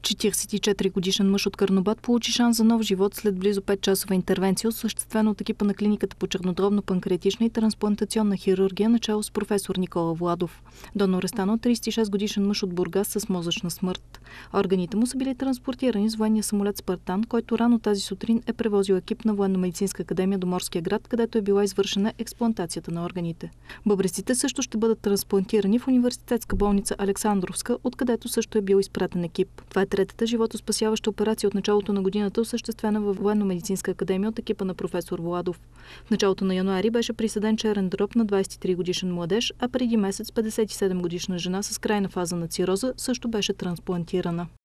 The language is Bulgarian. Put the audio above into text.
44-годишен мъж от Карнобат получи шанс за нов живот след близо 5-часова интервенция, осъществена от екипа на клиниката по чернодробно панкреатична и трансплантационна хирургия, начало с професор Никола Владов. Донор е станал 36-годишен мъж от Бургас с мозъчна смърт. Органите му са били транспортирани с военния самолет Спартан, който рано тази сутрин е превозил екип на Военно-медицинска академия до Морския град, където е била извършена експлантацията на органите. Бъбреците също ще бъдат трансплантирани в университетска болница Александровска, откъдето също е бил изпратен екип. Това е третата животоспасяваща операция от началото на годината, осъществена във Военно-медицинска академия от екипа на професор Владов. В началото на януари беше присъден черен дроб на 23-годишен младеж, а преди месец 57-годишна жена с крайна фаза на цироза също беше трансплантирана.